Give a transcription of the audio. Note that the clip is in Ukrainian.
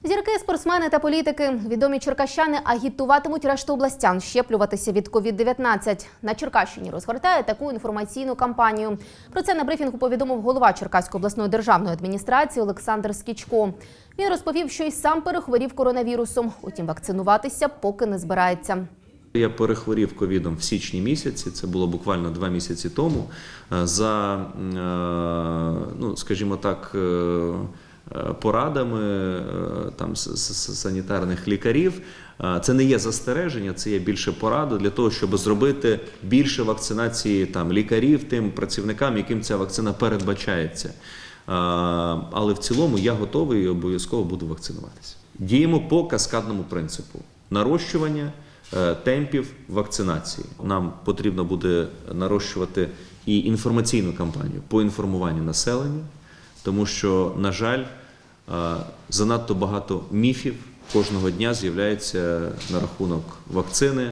Зірки, спортсмени та політики, відомі черкащани агітуватимуть решту областян щеплюватися від COVID-19. На Черкащині розгортає таку інформаційну кампанію. Про це на брифінгу повідомив голова Черкаської обласної державної адміністрації Олександр Скічко. Він розповів, що й сам перехворів коронавірусом, утім вакцинуватися поки не збирається. Я перехворів ковідом в січні місяці, це було буквально 2 місяці тому. За, скажімо так, порадами там, санітарних лікарів. Це не є застереження, це є більше порада для того, щоб зробити більше вакцинації там, лікарів тим працівникам, яким ця вакцина передбачається. Але в цілому я готовий і обов'язково буду вакцинуватися. Діємо по каскадному принципу нарощування темпів вакцинації. Нам потрібно буде нарощувати і інформаційну кампанію по інформуванню населення, тому що, на жаль, занадто багато міфів кожного дня з'являється на рахунок вакцини.